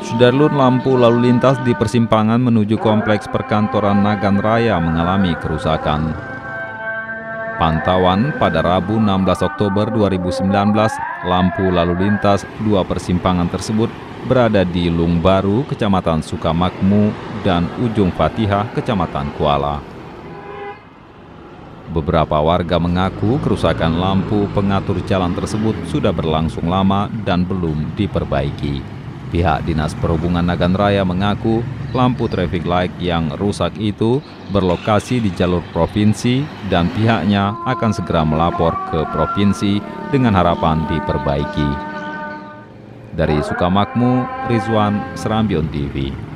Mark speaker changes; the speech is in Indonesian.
Speaker 1: Sudarlun, lampu lalu lintas di persimpangan menuju kompleks perkantoran Nagan Raya mengalami kerusakan. Pantauan pada Rabu 16 Oktober 2019, lampu lalu lintas dua persimpangan tersebut berada di Lung Baru, Kecamatan Sukamakmu, dan Ujung Fatihah, Kecamatan Kuala. Beberapa warga mengaku kerusakan lampu pengatur jalan tersebut sudah berlangsung lama dan belum diperbaiki. Pihak Dinas Perhubungan Nagan Raya mengaku lampu traffic light yang rusak itu berlokasi di jalur provinsi dan pihaknya akan segera melapor ke provinsi dengan harapan diperbaiki. Dari Sukamakmu, Rizwan, Serambion TV.